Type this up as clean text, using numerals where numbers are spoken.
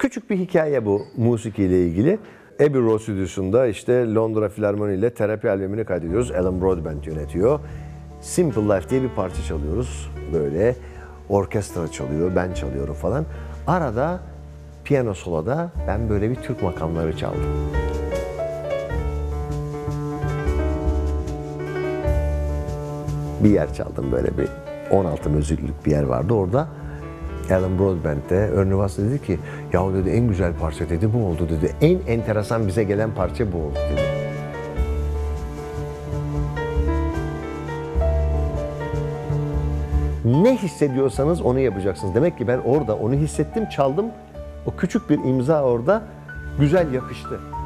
Küçük bir hikaye bu musikiyle ilgili. Abbey Road stüdyosunda işte Londra Filarmoni ile terapi albümünü kaydediyoruz. Alan Broadbent yönetiyor. Simple Life diye bir parça çalıyoruz. Böyle orkestra çalıyor, ben çalıyorum falan. Arada piyano soloda ben böyle bir Türk makamları çaldım. Bir yer çaldım, böyle bir 16 müziklük bir yer vardı orada. Alan Broadbent de Örnivas dedi ki, yahu dedi en güzel parça dedi bu oldu dedi. En enteresan bize gelen parça bu oldu dedi. Ne hissediyorsanız onu yapacaksınız. Demek ki ben orada onu hissettim, çaldım. O küçük bir imza orada güzel yakıştı.